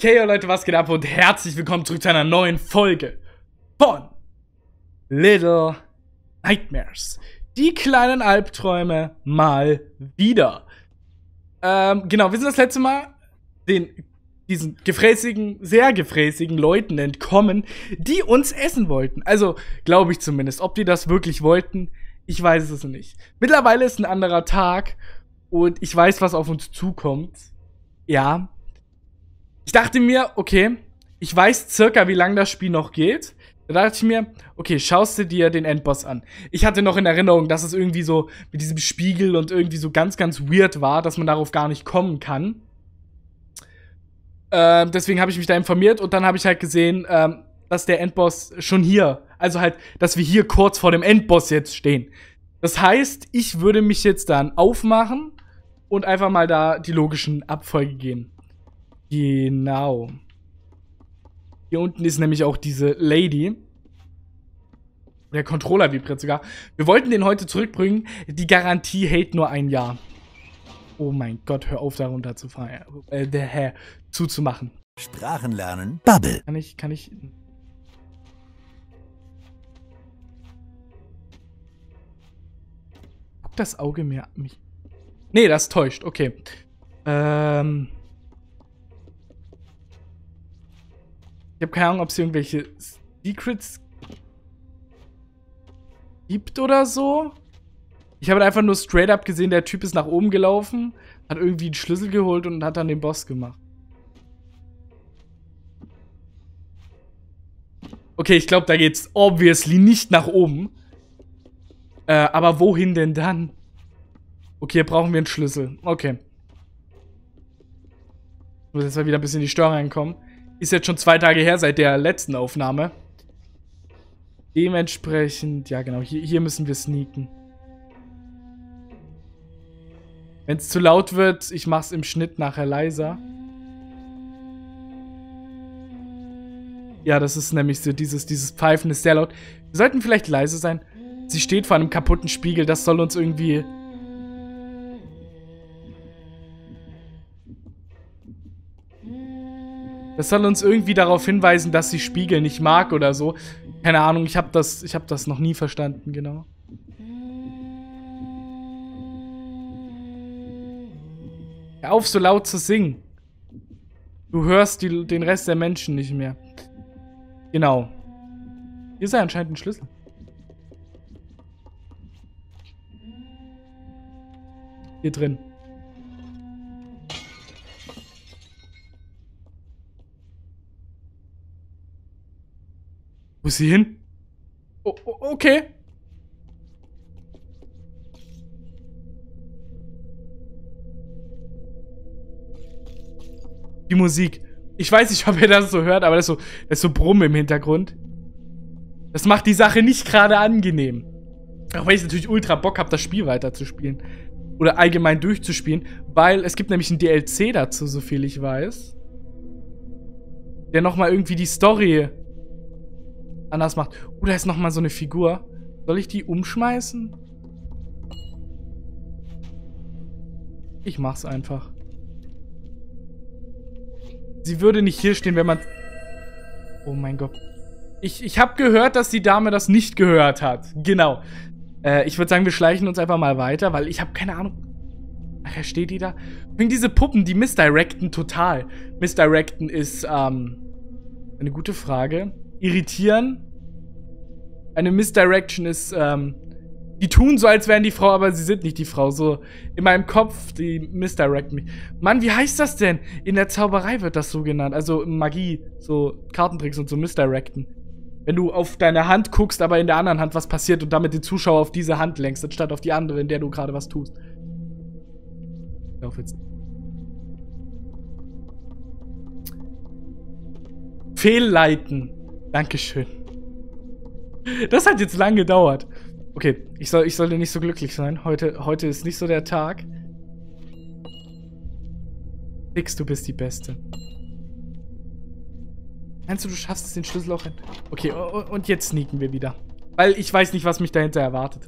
Okay, Leute, was geht ab und herzlich willkommen zurück zu einer neuen Folge von Little Nightmares. Die kleinen Albträume mal wieder. Genau, wir sind das letzte Mal diesen gefräßigen, sehr gefräßigen Leuten entkommen, die uns essen wollten. Also, glaube ich zumindest. Ob die das wirklich wollten, ich weiß es nicht. Mittlerweile ist ein anderer Tag und ich weiß, was auf uns zukommt. Ja. Ich dachte mir, okay, ich weiß circa, wie lange das Spiel noch geht. Da dachte ich mir, okay, schaust du dir den Endboss an. Ich hatte noch in Erinnerung, dass es irgendwie so mit diesem Spiegel und irgendwie so ganz, ganz weird war, dass man darauf gar nicht kommen kann. Deswegen habe ich mich da informiert und dann habe ich halt gesehen, dass der Endboss schon hier, also halt, dass wir hier kurz vor dem Endboss jetzt stehen. Das heißt, ich würde mich jetzt dann aufmachen und einfach mal da die logischen Abfolge gehen. Genau. Hier unten ist nämlich auch diese Lady. Der Controller vibriert sogar. Wir wollten den heute zurückbringen. Die Garantie hält nur ein Jahr. Oh mein Gott, hör auf, darunter zu fahren. Zuzumachen. Sprachen lernen. Bubble. Kann ich. Guckt das Auge mehr mich. Nee, das täuscht. Okay. Ich habe keine Ahnung, ob es irgendwelche Secrets gibt oder so. Ich habe einfach nur straight up gesehen, der Typ ist nach oben gelaufen, hat irgendwie einen Schlüssel geholt und hat dann den Boss gemacht. Okay, ich glaube, da geht's obviously nicht nach oben. Aber wohin denn dann? Okay, hier brauchen wir einen Schlüssel. Okay. Ich muss jetzt mal wieder ein bisschen in die Steuerung reinkommen. Ist jetzt schon 2 Tage her seit der letzten Aufnahme. Dementsprechend, ja genau, hier müssen wir sneaken. Wenn es zu laut wird, ich mach's im Schnitt nachher leiser. Ja, das ist nämlich so, dieses Pfeifen ist sehr laut. Wir sollten vielleicht leise sein. Sie steht vor einem kaputten Spiegel, das soll uns irgendwie... Das soll uns irgendwie darauf hinweisen, dass sie Spiegel nicht mag oder so. Keine Ahnung, ich hab das noch nie verstanden, genau. Hör auf, so laut zu singen. Du hörst den Rest der Menschen nicht mehr. Genau. Hier ist ja anscheinend ein Schlüssel. Hier drin. Wo ist sie hin? Oh, okay. Die Musik. Ich weiß nicht, ob ihr das so hört, aber das ist so Brummen im Hintergrund. Das macht die Sache nicht gerade angenehm. Auch wenn ich natürlich ultra Bock habe, das Spiel weiterzuspielen. Oder allgemein durchzuspielen. Weil es gibt nämlich einen DLC dazu, so viel ich weiß. Der nochmal irgendwie die Story anders macht. Oh, da ist nochmal so eine Figur. Soll ich die umschmeißen? Ich mach's einfach. Sie würde nicht hier stehen, wenn man... Oh mein Gott. Ich habe gehört, dass die Dame das nicht gehört hat. Genau. Ich würde sagen, wir schleichen uns einfach mal weiter, weil ich habe keine Ahnung. Ach, steht die da? Wegen diese Puppen, die misdirecten total. Misdirecten ist, eine gute Frage. Irritieren. Eine Misdirection ist, die tun so, als wären die Frau, aber sie sind nicht die Frau. So in meinem Kopf, die misdirecten mich. Mann, wie heißt das denn? In der Zauberei wird das so genannt. Also Magie, so Kartentricks und so misdirecten. Wenn du auf deine Hand guckst, aber in der anderen Hand was passiert und damit den Zuschauer auf diese Hand lenkst, anstatt auf die andere, in der du gerade was tust. Ich lauf jetzt. Fehlleiten. Dankeschön. Das hat jetzt lang gedauert. Okay, ich sollte nicht so glücklich sein. Heute ist nicht so der Tag. Fix, du bist die Beste. Meinst du, du schaffst es, den Schlüssel auch rein? Okay, und jetzt sneaken wir wieder. Weil ich weiß nicht, was mich dahinter erwartet.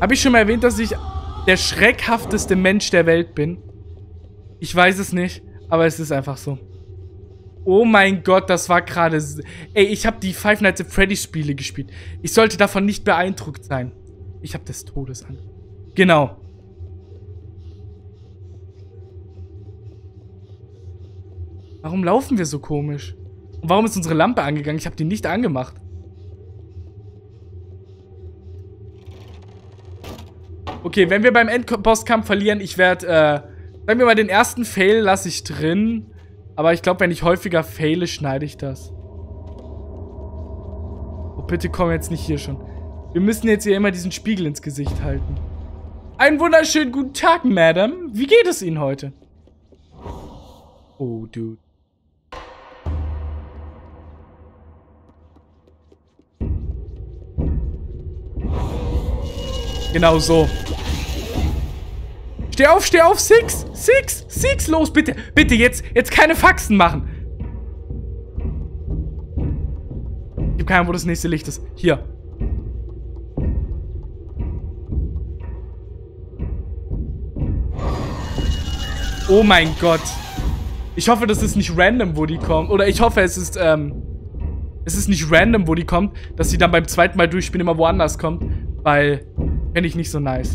Habe ich schon mal erwähnt, dass ich der schreckhafteste Mensch der Welt bin? Ich weiß es nicht, aber es ist einfach so. Oh mein Gott, das war gerade... Ey, ich habe die Five Nights at Freddy's Spiele gespielt. Ich sollte davon nicht beeindruckt sein. Ich habe des Todes Angst. Genau. Warum laufen wir so komisch? Und warum ist unsere Lampe angegangen? Ich habe die nicht angemacht. Okay, wenn wir beim Endbosskampf verlieren, ich werde, sagen wir mal, den ersten Fail lasse ich drin. Aber ich glaube, wenn ich häufiger faile, schneide ich das. Oh, bitte komm jetzt nicht hier schon. Wir müssen jetzt hier immer diesen Spiegel ins Gesicht halten. Einen wunderschönen guten Tag, Madam. Wie geht es Ihnen heute? Oh, Dude. Genau so. Steh auf, Six! Six! Six! Los, bitte! Bitte, jetzt keine Faxen machen! Ich hab keine Ahnung, wo das nächste Licht ist. Hier. Oh mein Gott. Ich hoffe, das ist nicht random, wo die kommt. Oder ich hoffe, es ist nicht random, wo die kommt, dass sie dann beim zweiten Mal durchspielen immer woanders kommt. Weil, fände ich nicht so nice.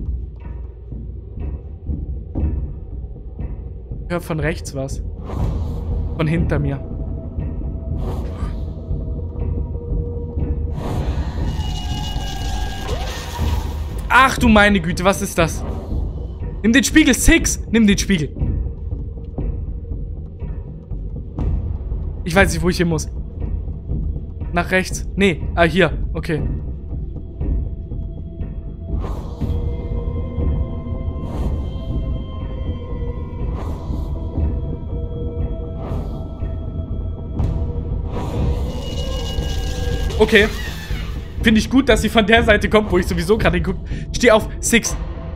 Ich höre von rechts was. Von hinter mir. Ach du meine Güte, was ist das? Nimm den Spiegel, Six! Nimm den Spiegel. Ich weiß nicht, wo ich hin muss. Nach rechts. Nee, hier. Okay. Okay. Finde ich gut, dass sie von der Seite kommt, wo ich sowieso gerade hingucke. Steh auf, Six.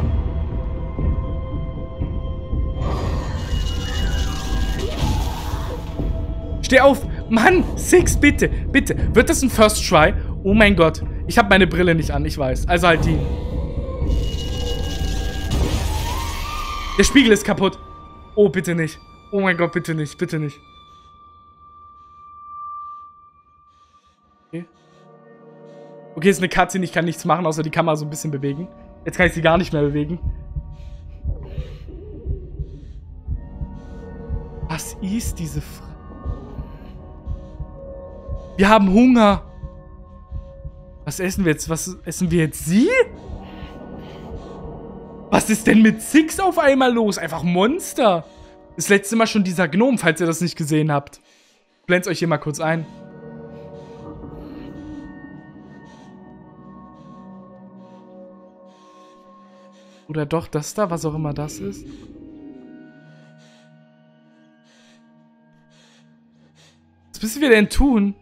Steh auf. Mann, Six, bitte, bitte. Wird das ein First Try? Oh mein Gott. Ich habe meine Brille nicht an, ich weiß. Also halt die. Der Spiegel ist kaputt. Oh, bitte nicht. Oh mein Gott, bitte nicht, bitte nicht. Okay. Okay, ist eine Cutscene, ich kann nichts machen, außer die Kamera so ein bisschen bewegen. Jetzt kann ich sie gar nicht mehr bewegen. Was ist diese Frage? Wir haben Hunger. Was essen wir jetzt? Was essen wir jetzt? Sie? Was ist denn mit Six auf einmal los? Einfach Monster. Das letzte Mal schon dieser Gnom, falls ihr das nicht gesehen habt. Blend's euch hier mal kurz ein. Oder doch das da, was auch immer das ist. Was müssen wir denn tun?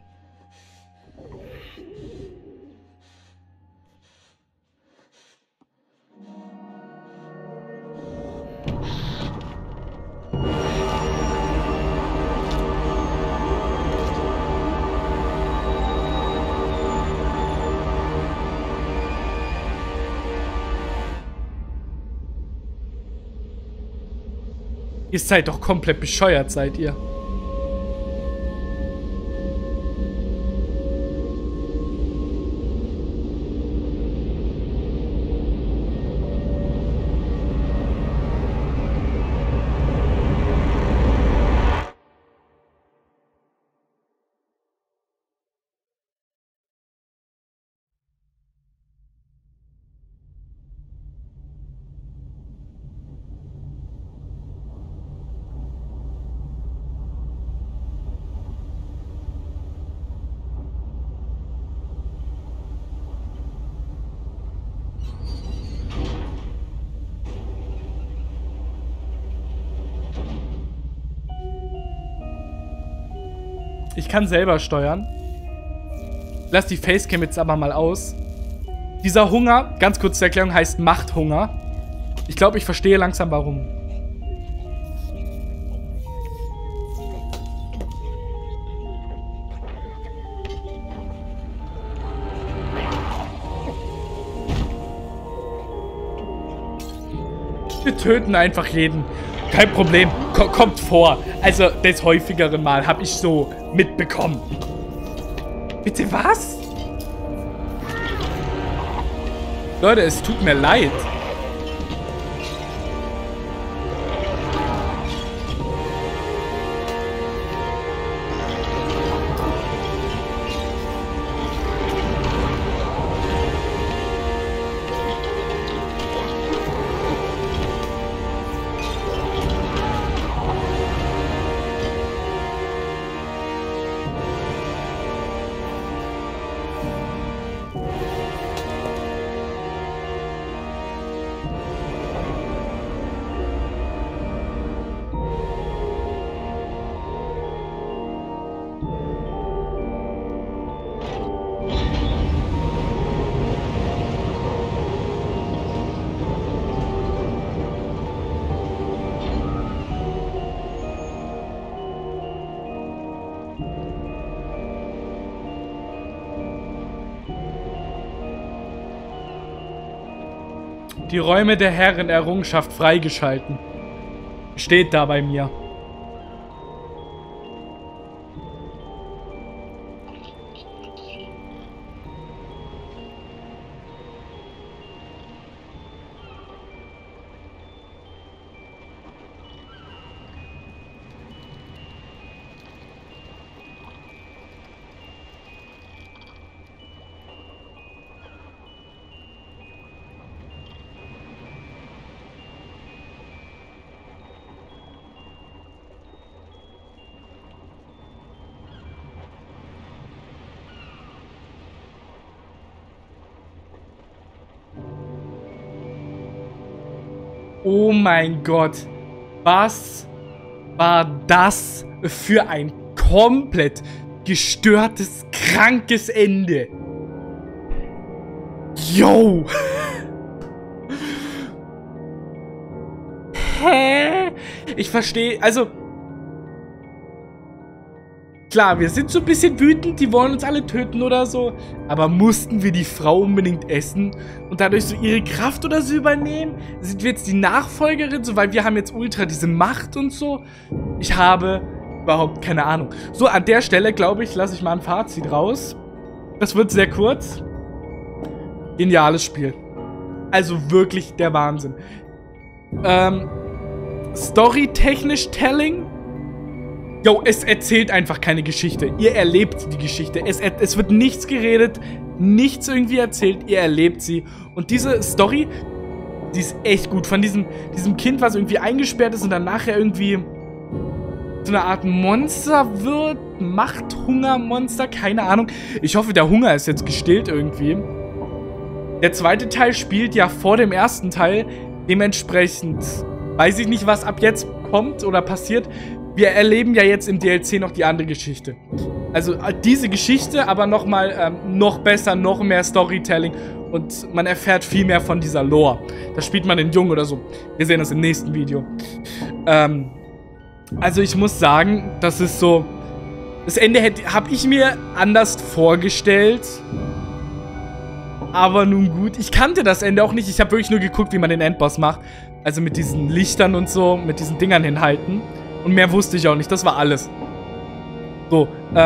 Ihr seid doch komplett bescheuert, seid ihr. Ich kann selber steuern. Lass die Facecam jetzt aber mal aus. Dieser Hunger, ganz kurz zur Erklärung, heißt Machthunger. Ich glaube, ich verstehe langsam, warum. Wir töten einfach jeden. Kein Problem. Kommt vor. Also, des häufigeren Mal habe ich so mitbekommen. Bitte was? Leute, es tut mir leid. Die Räume der Herrenerrungenschaft freigeschalten. Steht da bei mir. Oh mein Gott. Was war das für ein komplett gestörtes, krankes Ende? Yo! Hä? Ich verstehe, also... Klar, wir sind so ein bisschen wütend, die wollen uns alle töten oder so. Aber mussten wir die Frau unbedingt essen und dadurch so ihre Kraft oder so übernehmen? Sind wir jetzt die Nachfolgerin, so, weil wir haben jetzt ultra diese Macht und so? Ich habe überhaupt keine Ahnung. So, an der Stelle, glaube ich, lasse ich mal ein Fazit raus. Das wird sehr kurz. Geniales Spiel. Also wirklich der Wahnsinn. Storytechnisch Telling. Jo, es erzählt einfach keine Geschichte. Ihr erlebt die Geschichte. Es wird nichts geredet, nichts irgendwie erzählt. Ihr erlebt sie. Und diese Story, die ist echt gut. Von diesem Kind, was irgendwie eingesperrt ist und dann nachher irgendwie so eine Art Monster wird. Machthungermonster, keine Ahnung. Ich hoffe, der Hunger ist jetzt gestillt irgendwie. Der zweite Teil spielt ja vor dem ersten Teil. Dementsprechend weiß ich nicht, was ab jetzt kommt oder passiert. Wir erleben ja jetzt im DLC noch die andere Geschichte. Also diese Geschichte, aber nochmal noch besser, noch mehr Storytelling. Und man erfährt viel mehr von dieser Lore. Da spielt man den Jungen oder so. Wir sehen das im nächsten Video. Also ich muss sagen, das ist so... Das Ende habe ich mir anders vorgestellt. Aber nun gut. Ich kannte das Ende auch nicht. Ich habe wirklich nur geguckt, wie man den Endboss macht. Also mit diesen Lichtern und so, mit diesen Dingern hinhalten. Und mehr wusste ich auch nicht. Das war alles. So,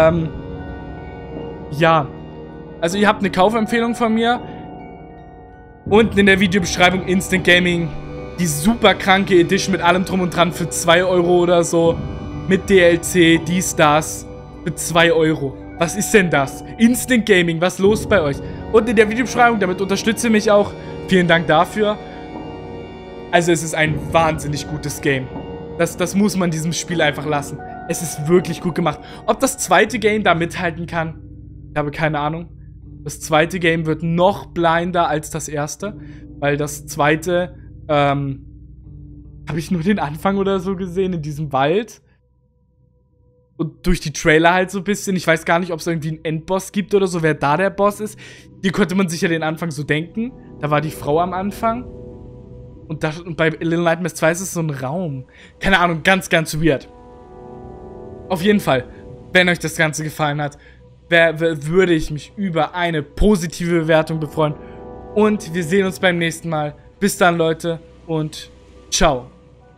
ja. Also ihr habt eine Kaufempfehlung von mir. Unten in der Videobeschreibung Instant Gaming. Die super kranke Edition mit allem drum und dran für 2 Euro oder so. Mit DLC, dies, das. Für 2 Euro. Was ist denn das? Instant Gaming, was ist los bei euch? Unten in der Videobeschreibung, damit unterstützt ihr mich auch. Vielen Dank dafür. Also es ist ein wahnsinnig gutes Game. Das muss man diesem Spiel einfach lassen. Es ist wirklich gut gemacht. Ob das zweite Game da mithalten kann, ich habe keine Ahnung. Das zweite Game wird noch blinder als das erste. Weil das zweite, habe ich nur den Anfang oder so gesehen, in diesem Wald. Und durch die Trailer halt so ein bisschen. Ich weiß gar nicht, ob es irgendwie einen Endboss gibt oder so, wer da der Boss ist. Hier konnte man sich ja den Anfang so denken. Da war die Frau am Anfang. Und bei Little Nightmares 2 ist es so ein Raum. Keine Ahnung, ganz, ganz weird. Auf jeden Fall, wenn euch das Ganze gefallen hat, würde ich mich über eine positive Bewertung befreuen. Und wir sehen uns beim nächsten Mal. Bis dann, Leute, und Ciao.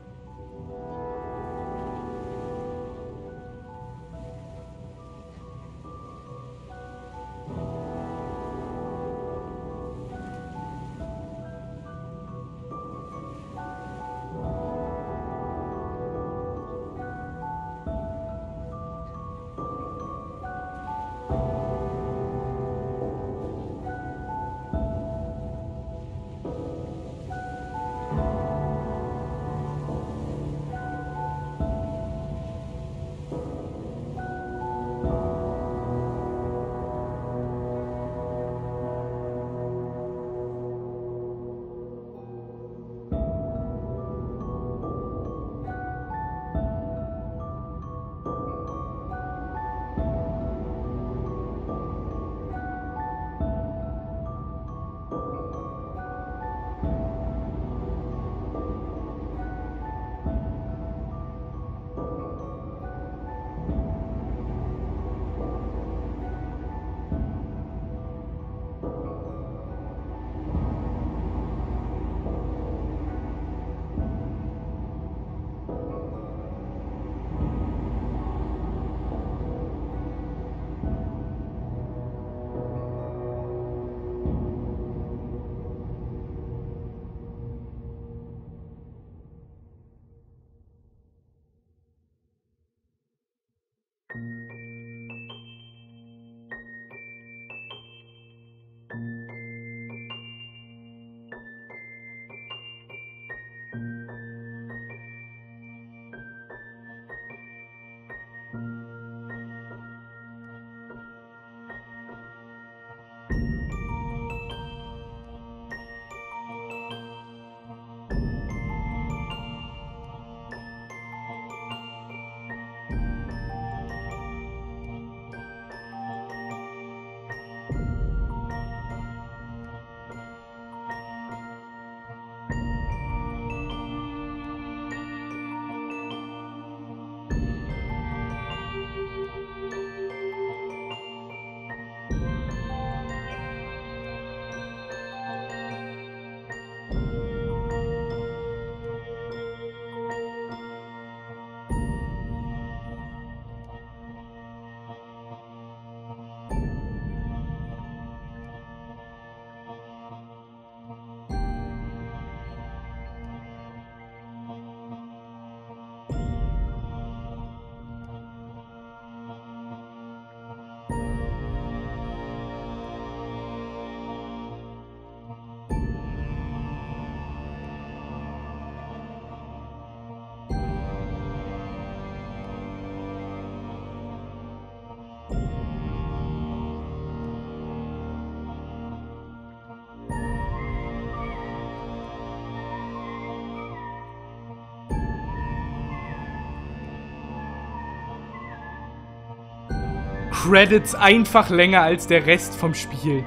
Credits einfach länger als der Rest vom Spiel.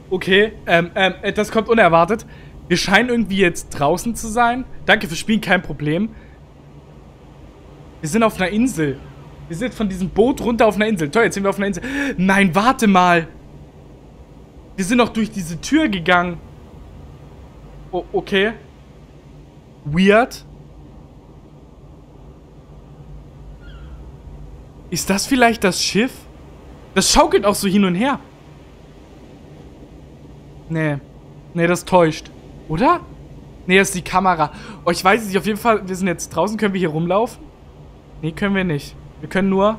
Okay, das kommt unerwartet. Wir scheinen irgendwie jetzt draußen zu sein. Danke fürs Spielen, kein Problem. Wir sind auf einer Insel. Wir sind von diesem Boot runter auf einer Insel. Toll, jetzt sind wir auf einer Insel. Nein, warte mal. Wir sind noch durch diese Tür gegangen. Oh, okay. Weird. Ist das vielleicht das Schiff? Das schaukelt auch so hin und her. Nee. Nee, das täuscht. Oder? Nee, das ist die Kamera. Oh, ich weiß es nicht. Auf jeden Fall, wir sind jetzt draußen. Können wir hier rumlaufen? Nee, können wir nicht. Wir können nur...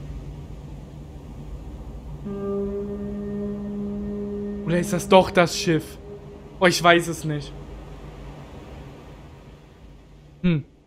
Oder ist das doch das Schiff? Oh, ich weiß es nicht.